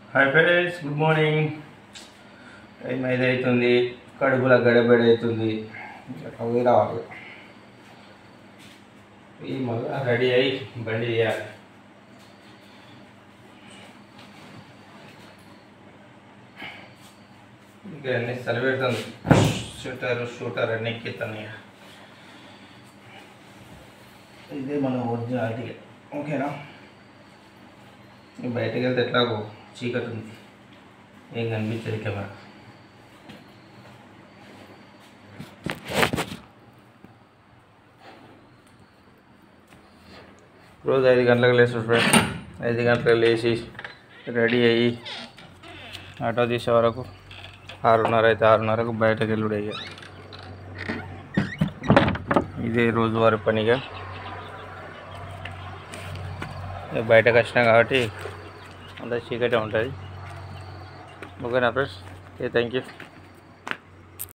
Hi friends, good morning. Time 5 అవుతుంది. కడుపులో గడబడి అవుతుంది. అవి రావాలి. ఈ మళ్ళీ రెడీ అయ్యి బండి చేయాలి. ఇంకా అన్నీ సెలబెడుతుంది. షూటర్ అన్నీ ఎక్కిస్తాను. ఇదే మన ఒరిజినాలిటీ. ఓకేనా? బయటకు వెళ్తే ఎట్లాగో చీకటి ఉంది, ఏం కనిపించదు కెమెరా. రోజు 5 గంటలకు లేస్తాడు ఫ్రెండ్స్. 5 గంటలకు లేచి రెడీ అయ్యి ఆటో తీసే వరకు 6:30 అయితే 6:30కు బయటకు వెళ్ళుడు అయ్యా. ఇదే రోజువారి పనిగా బయటకు వచ్చినా కాబట్టి అంత చీకటే ఉంటుంది. ఓకేనా ఫ్రెండ్స్? Thank you.